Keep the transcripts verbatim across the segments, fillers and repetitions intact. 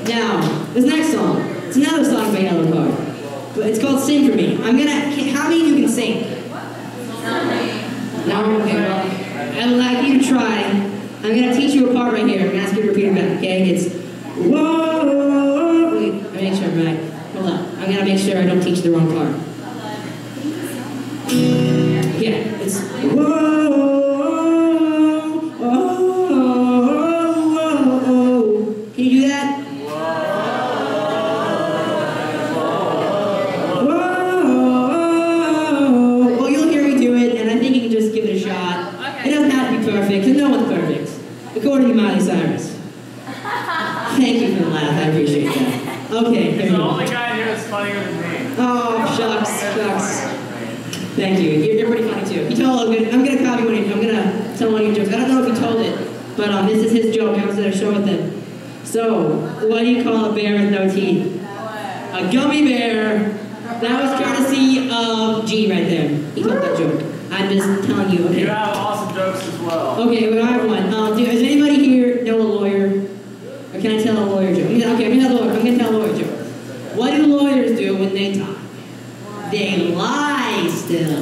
Now, this next song, it's another song by Yellowcard, but it's called Sing For Me. I'm gonna, how many of you can sing? No, okay, well, I'd like you to try. I'm gonna teach you a part right here. I'm gonna ask you to repeat it back, okay? It's, whoa, wait, I make sure I'm right. Hold on, I'm gonna make sure I don't teach the wrong part. Yeah, it's, whoa. Can you do that? Whoa! Well, you'll hear me do it, and I think you can just give it a shot. Okay. It doesn't have to be perfect, because no one's perfect, according to Miley Cyrus. Thank you for the laugh, I appreciate that. Okay, here we go. The only guy here that's funnier than me. Oh, shucks, shucks. Thank you. You're, you're pretty funny too. He told, I'm gonna, I'm gonna copy one of you. I'm gonna tell one of your jokes. I don't know if he told it, but um, this is his joke. I was at a show with him. So, what do you call a bear with no teeth? A gummy bear. That was courtesy of G right there. He told that joke. I'm just telling you. Okay. You have awesome jokes as well. Okay, well, I have one. Um, do, does anybody here know a lawyer? Or can I tell a lawyer joke? Okay, I'm gonna tell a lawyer. I'm gonna tell a lawyer joke. What do lawyers do when they talk? They lie still.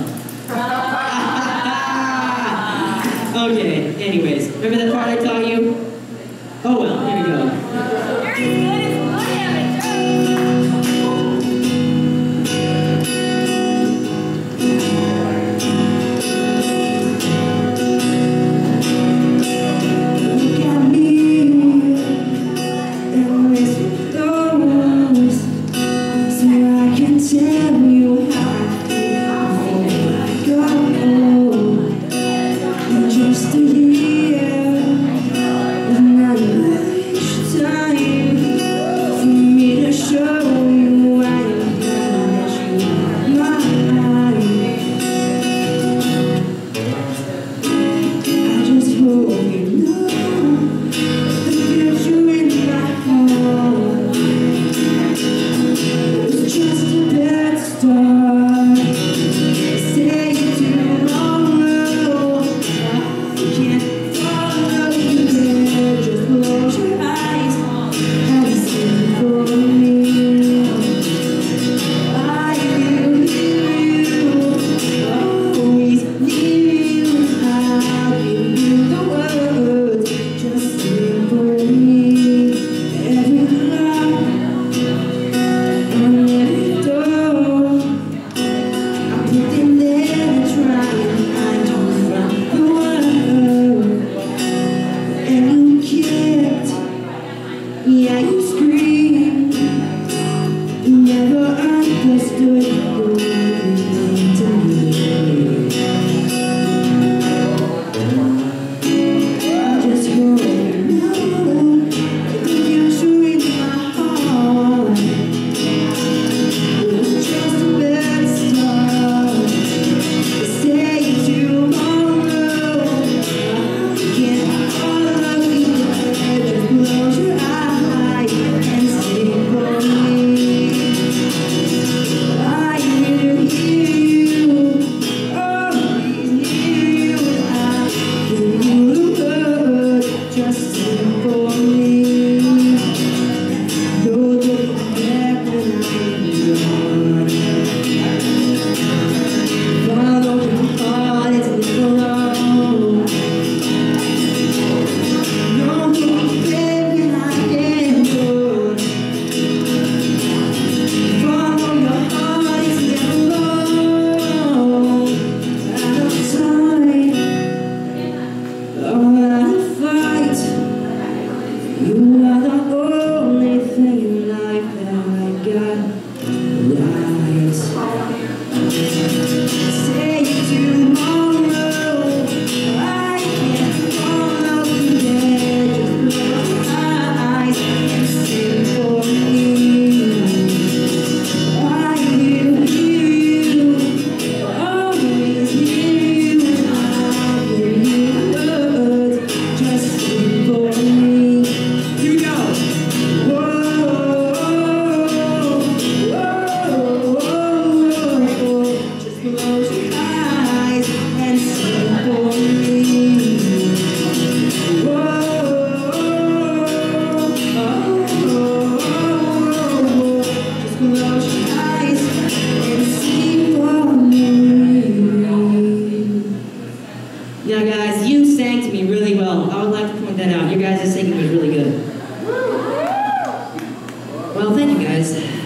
Okay, anyways. Remember that part I taught you? Oh well, here we go. Look at me, and listen to those, so I can tell you how I feel before I go. I'm just a year, and not much time for me to show you I am gonna let you mine. I just hope you know the future in my heart was just a bad start. Say tomorrow I can't follow you there. Just close your eyes and sing for me. I will hear you, always near you. I'll give you the words. Just sing for me. Every lock and every door, I put them there to try and hide you from the world. And you kicked, yeah, you screamed. You never understood the way you mean to me. I just hope you know the future in my heart was just a bad start. Say tomorrow I can't follow you there. Just close your eyes and sing for me. I Now guys, you sang to me really well. I would like to point that out. Your guys' singing was really good. Well, thank you guys.